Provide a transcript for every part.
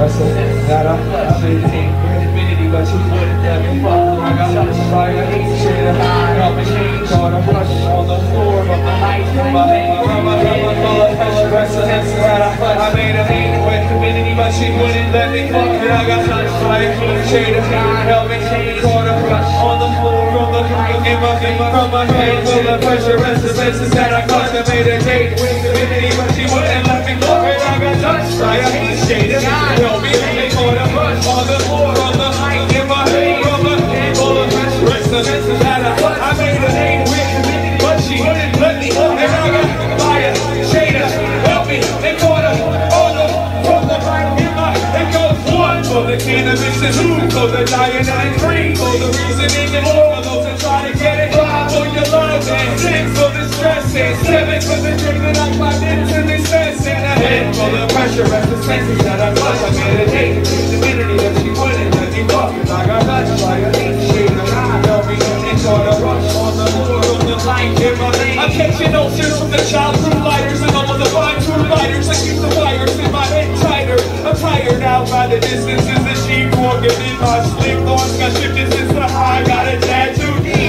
wrestling that I made it infinity, but she wouldn't let me fuck. I got such a fire, I hate shit. Help me change, caught a rush on the floor of the night. My wrestling that I made it infinity, but she wouldn't let me fuck. I got such a fire, shade of help me change, caught a rush on the floor of the from my head full of pressure, restlessness that I caused. I made a date with infinity, but she wouldn't let me fuck. I got touched by a shade of help me change, caught a rush on the floor of the in my head from my head full of pressure, restlessness that I made a date with infinity, but she wouldn't let me fuck. I got by a shade of help me and caught a on the from the in my it goes one for the cannabis and two for the diet and three for the reasoning and four for those that try to get it. For your love and six for the stress and seven for the drink that I find into this mess and a head for the pressure and the senses that I was. I made a date with divinity that she wouldn't let me fuck. I got touched by a shade of eye. Help me and caught a rush on the floor of the light in my veins. I'm catching ulcers from the childhood lighters and all of the fine tool lighters. I keep the wires in my head tighter. I'm tired out by the distances that she walking in my sleep. Thoughts got shifted since the high. Got a tattoo.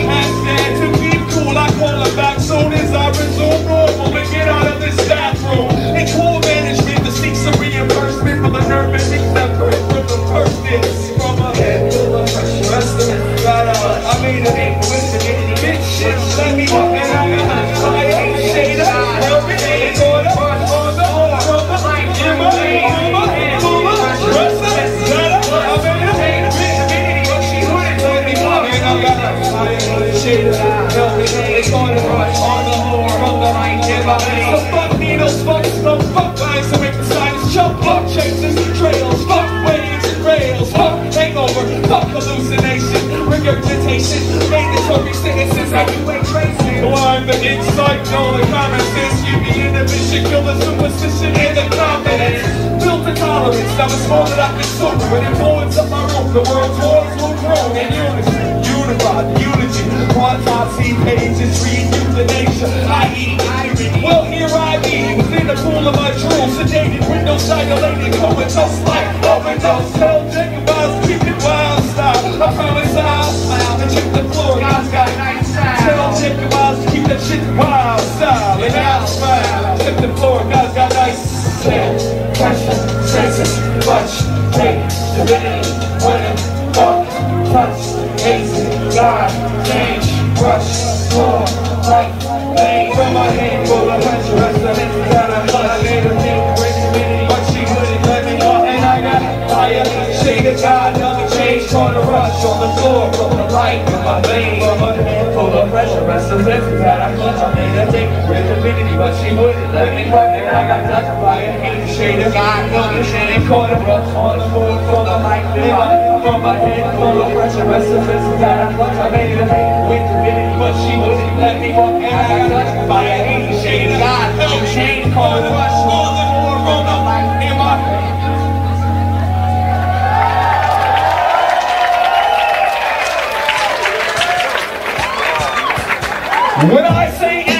To keep cool, I call her back soon as I resume normal and get out of this bathroom. And cool management to seek some reimbursement for the nerve endings separate from the firstness. From a head full of pressure, wrestling right out. I made a name with the bitch shit. Let me walk and I ain't shade of help me and caught up on the horn of the light in my head full of pressure, wrestling right out. I made a name with the bitch, but she wouldn't let me walk and I got shade of help me and caught a rush on the floor from the light in my veins. So fuck needles, fuck smoke, fuck lines to make the sinus jump, fuck chases and trails, fuck waves and rails, fuck hangover, fuck hallucination, regurgitation, mandatory sentences that you ain't tracing. Well, I'm the insight, all the common sense, you the inhibition, kill the superstition and the confidence. Built the tolerance, now it's more that I can sober, but influence of my room, the world's wars will grow in unison. Unified, unity, autopsy pages, read euthanasia, i.e. irony. Well, here I be, within the pool of my drool, sedated, windows dilated, comatose like overdose. Tell Jacob Miles, keep it wild style. I promise I'll smile and check the floor, God's got nice style. Tell Jacob Miles to keep that shit wild style, and I'll smile. Check the floor, God's got nice style. Pressure, senses, clutch, take, divinity, winning, fuck, touch, hasten, God, change, rush, floor, light, lane. From my hand full of pressure, restlessness that I made a thing, great divinity, but she wouldn't let me go. And I got fire, shade of God, nothing changed, caught a rush on the floor from the light in my vein. From my hand full of pressure, restlessness that I made a thing, great divinity, but she wouldn't let me go. And I got touched by a shade of God, nothing changed, caught a rush on the floor from the light in my vein. From my head full of pressure, restlessness that I made a thing with divinity, but she wouldn't let me walk. And I got touched by a shade of God, no change, caught a rush on the floor from the light in my vein. When I say